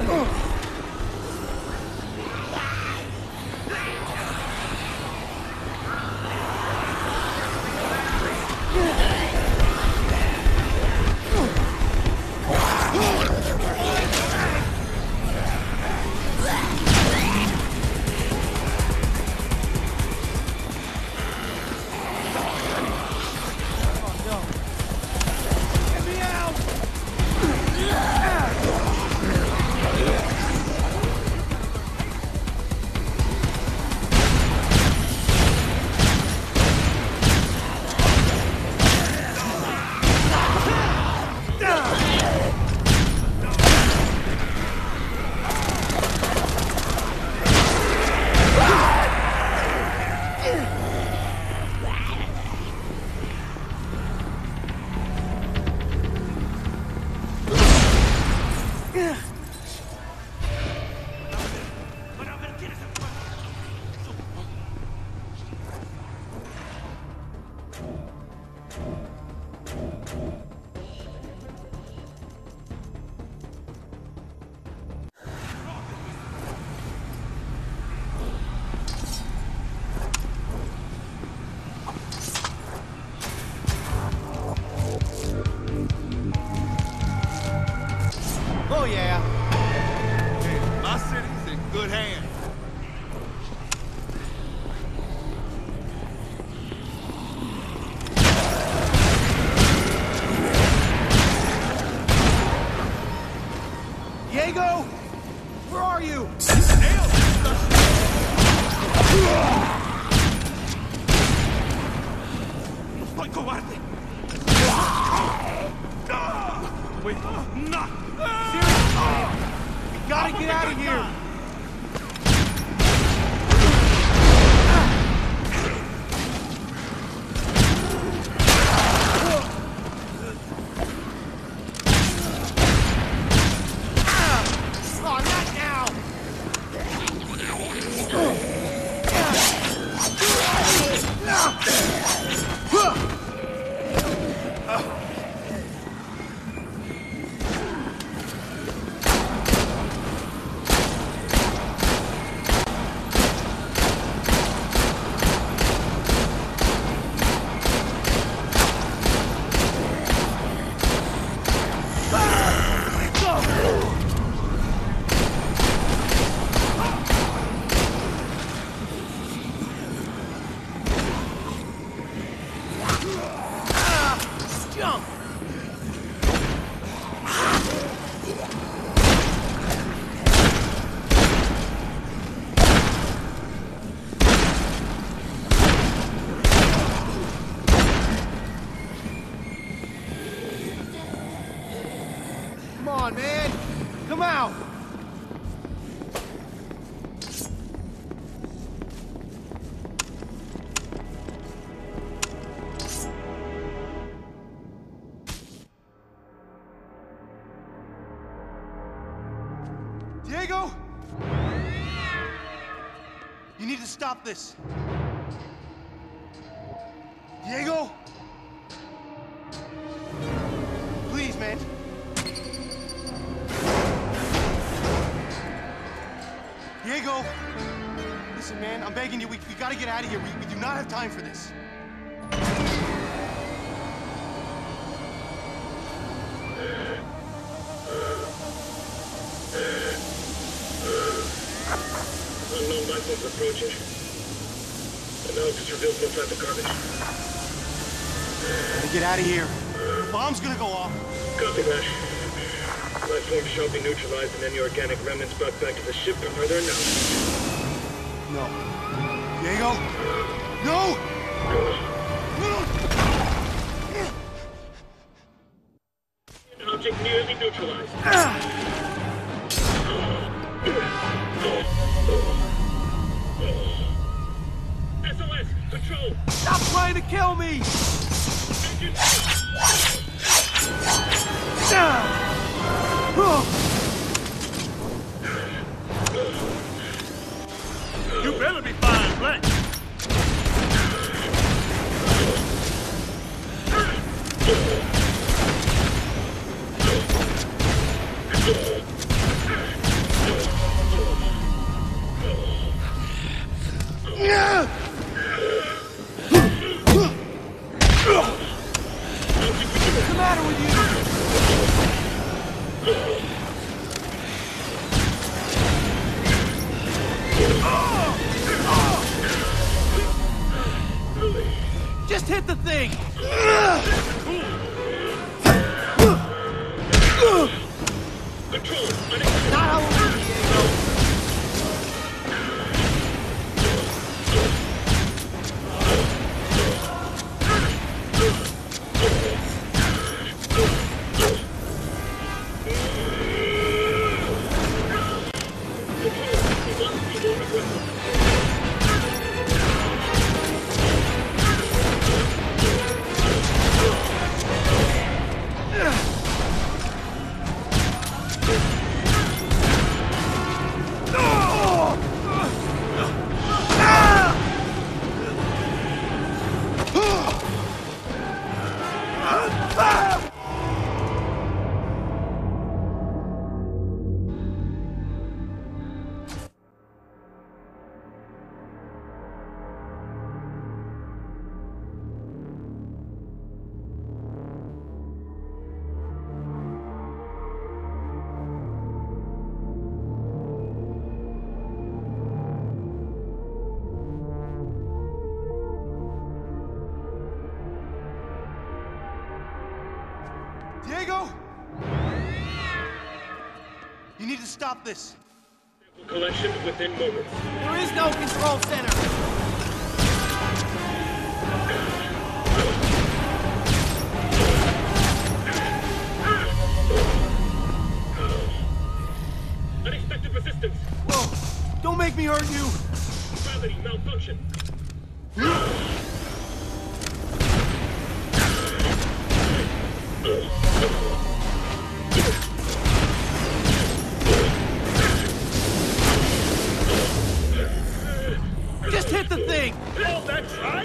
Oh, yeah. Hey, my city's in good hands. Diego! Where are you? Soy cobarde. Wait, no! Seriously! We gotta get out of here! Oh, not now! Jump! Come on, man! Come out! Diego? You need to stop this. Diego? Please, man. Diego! Listen, man, I'm begging you, we gotta get out of here. We do not have time for this. Unknown life forms approaching. Analysis reveals no signs of carnage. Gotta get out of here. The bomb's gonna go off. Copy that. Life forms shall be neutralized and any organic remnants brought back to the ship for further analysis. No. Diego? No! An object nearly neutralized. SOS! Control! Stop trying to kill me! You better be fine, Black. hit the thing! Control, Not how it works, Diego! Diego! You need to stop this. collection within moments. There is no control center! Unexpected resistance. Whoa! Don't make me hurt you! Gravity malfunction. Just hit the thing! All that's right.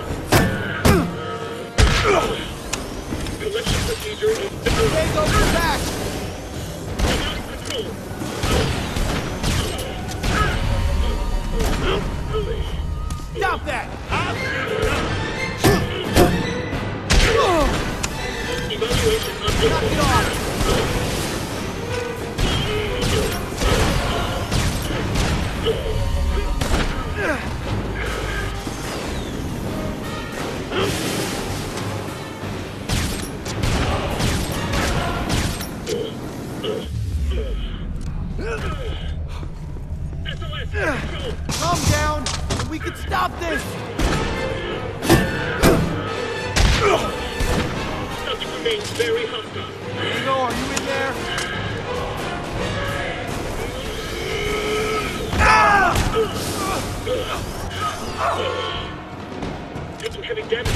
Collection procedure is Diego, come back! out of control. Stop that! Evaluation Knock underway. it off! SOS control. Calm down, and we can stop this! Subject remains very hostile. Diego, are you in there? Taking heavy damage.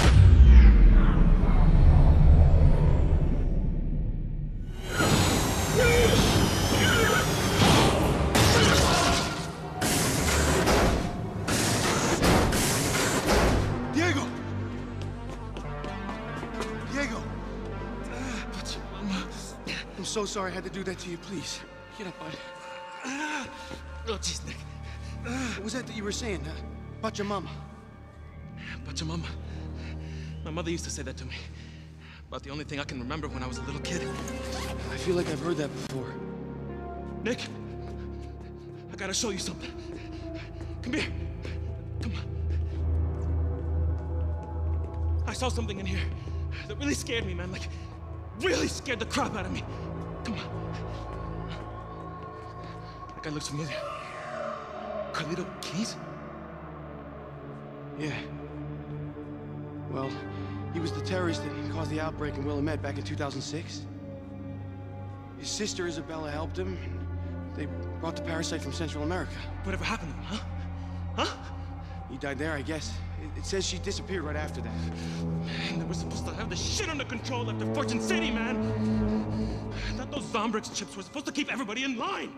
Diego! Diego! I'm so sorry I had to do that to you, please. Get up, bud. Oh, jeez, Nick. What was that you were saying, about your mama? About your mama. My mother used to say that to me. About the only thing I can remember when I was a little kid. I feel like I've heard that before. Nick, I gotta show you something. Come here. Come on. I saw something in here that really scared me, man. Like, really scared the crap out of me. Come on. That guy looks familiar. Carlito Keys? Yeah. Well, he was the terrorist that caused the outbreak in Willamette back in 2006. His sister Isabella helped him, and they brought the parasite from Central America. Whatever happened to him, huh? Huh? He died there, I guess. It says she disappeared right after that. Man, they were supposed to have this shit under control after Fortune City, man! I thought those Zombrix chips were supposed to keep everybody in line!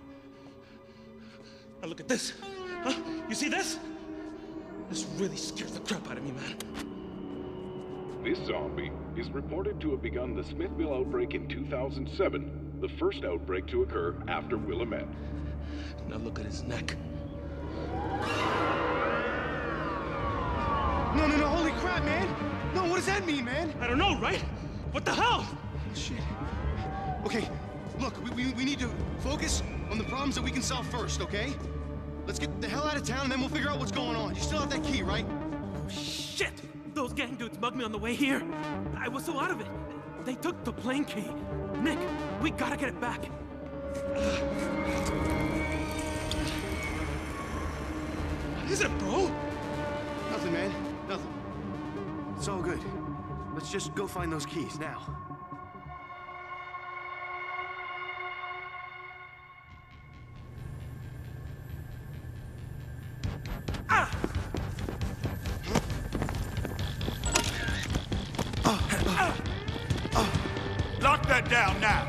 Now look at this. Huh? You see this? This really scares the crap out of me, man. This zombie is reported to have begun the Smithville outbreak in 2007, the first outbreak to occur after Willamette. Now look at his neck. No, holy crap, man! No, what does that mean, man? I don't know, right? What the hell? Shit. Okay, look, we need to focus on the problems that we can solve first, okay? Let's get the hell out of town and then we'll figure out what's going on. You still have that key, right? Shit! Those gang dudes mugged me on the way here. I was so out of it. They took the plane key. Nick, we gotta get it back. What is it, bro? Nothing, man. Nothing. It's all good. Let's just go find those keys now. Lock that down now.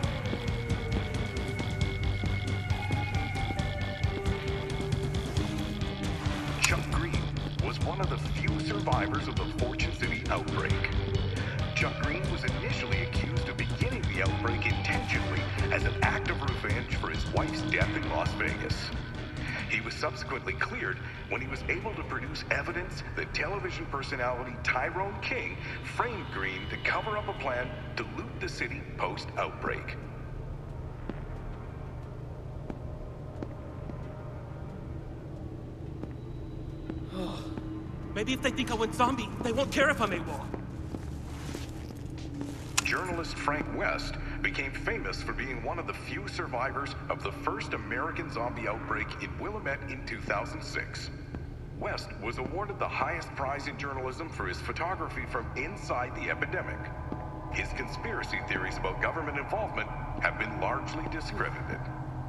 Chuck Green was one of the few survivors of the Fortune City outbreak. Chuck Green was initially accused of beginning the outbreak intentionally as an act of revenge for his wife's death in Las Vegas. He was subsequently cleared when he was able to produce evidence that television personality Tyrone King framed Green to cover up a plan to loot the city post-outbreak. Maybe if they think I went zombie, they won't care if I'm AWOL. Journalist Frank West became famous for being one of the few survivors of the first American zombie outbreak in Willamette in 2006. West was awarded the highest prize in journalism for his photography from inside the epidemic. His conspiracy theories about government involvement have been largely discredited.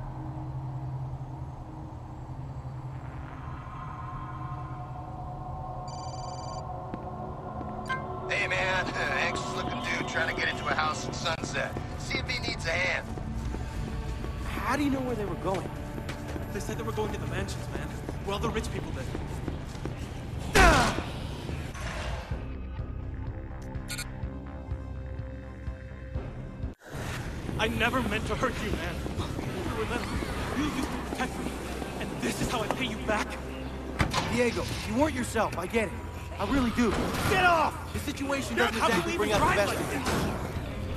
Hey man, anxious looking dude trying to get into a house in Sunset. See if he needs a hand. How do you know where they were going? They said they were going to the mansions, man. Where all the rich people live. I never meant to hurt you, man. Remember, you used to protect me, and this is how I pay you back? Diego, you weren't yourself. I get it. I really do. Get off! The situation doesn't How exactly can we bring even out the drive best like in this? you.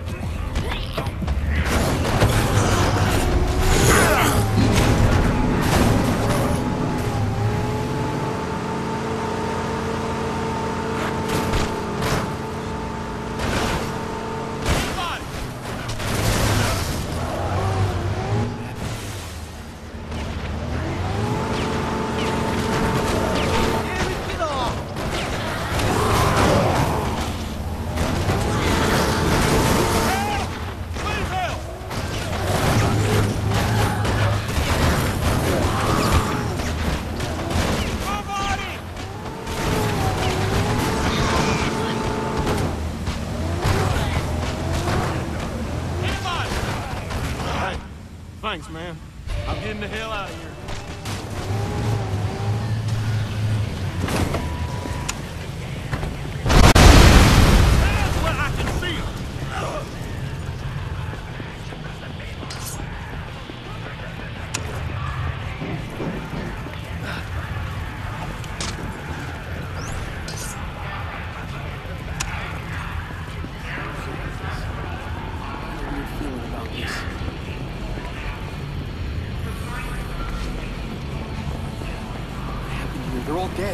Thanks, man. I'm getting the hell out of here. That's where I can see him. They're all dead.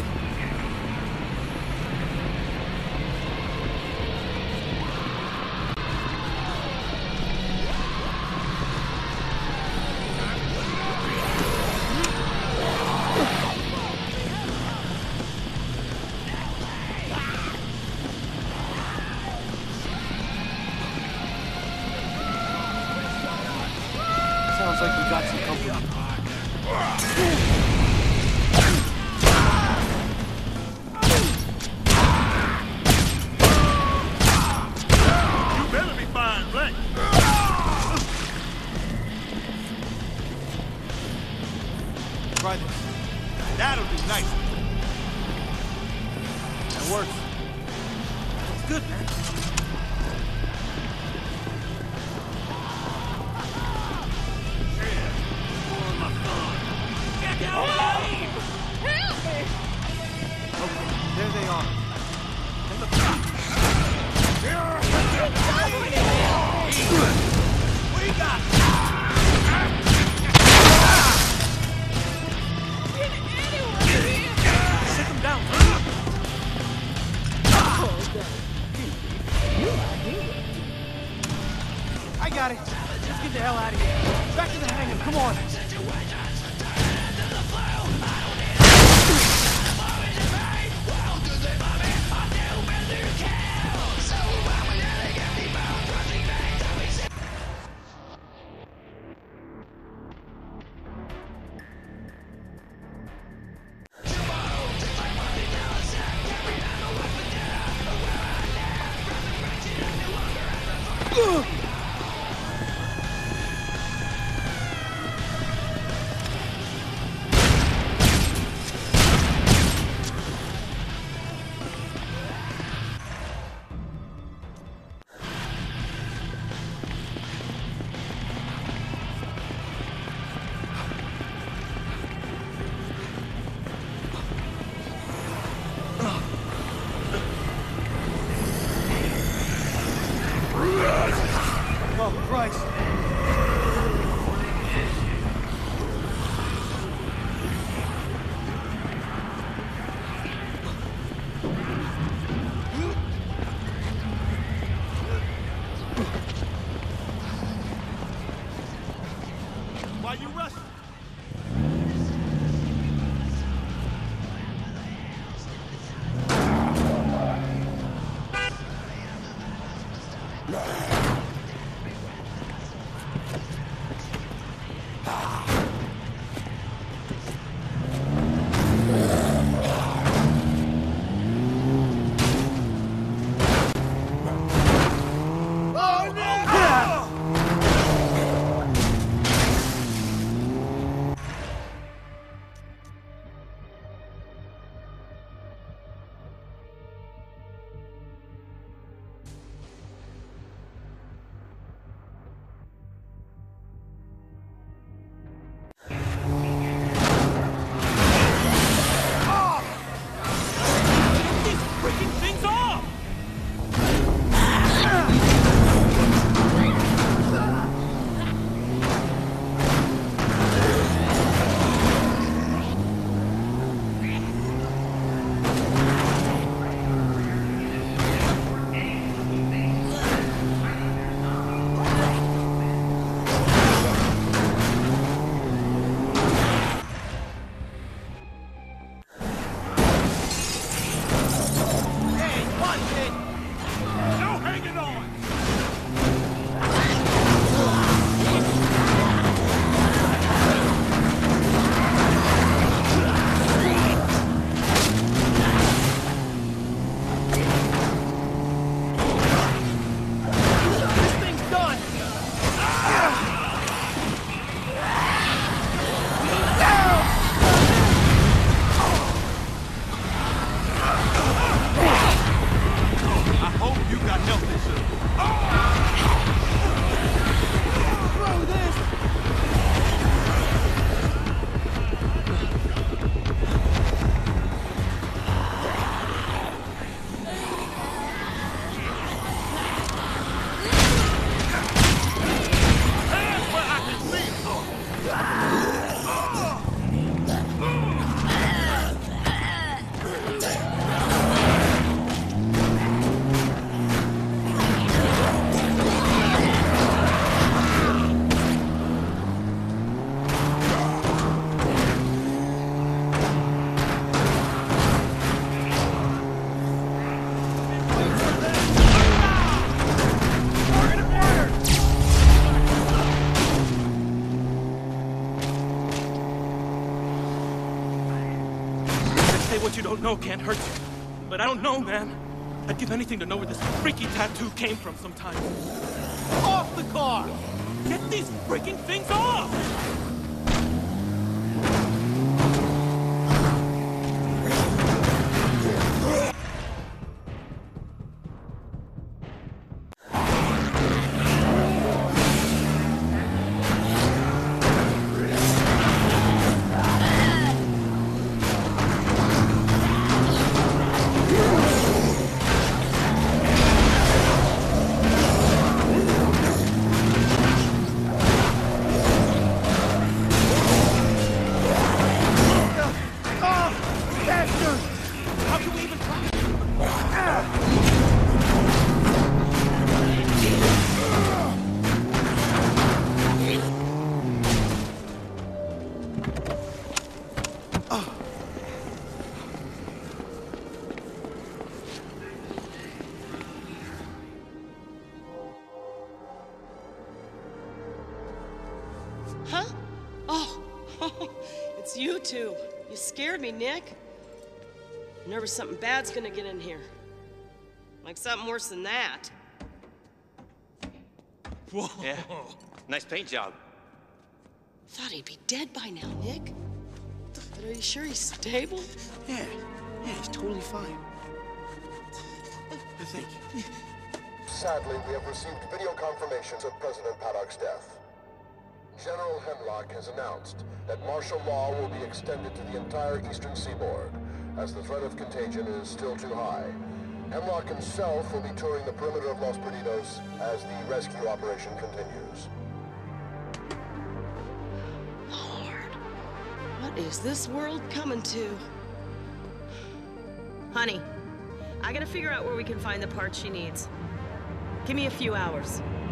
Sounds like we got some company. Try this. That'll be nice. That works. It's good, man. Okay, there they are. We got Sit them down. Come on! Oh, Christ! Why you rushing? What you don't know can't hurt you. But I don't know, man. I'd give anything to know where this freaky tattoo came from sometime. Off the car! Get these freaking things off! Oh, it's you two. You scared me, Nick. I'm nervous something bad's gonna get in here. Like something worse than that. Whoa. Yeah. Nice paint job. Thought he'd be dead by now, Nick. But are you sure he's stable? Yeah, he's totally fine. I think. Sadly, we have received video confirmations of President Paddock's death. General Hemlock has announced that martial law will be extended to the entire eastern seaboard, as the threat of contagion is still too high. Hemlock himself will be touring the perimeter of Los Perdidos as the rescue operation continues. Lord, what is this world coming to? Honey, I gotta figure out where we can find the parts she needs. Give me a few hours.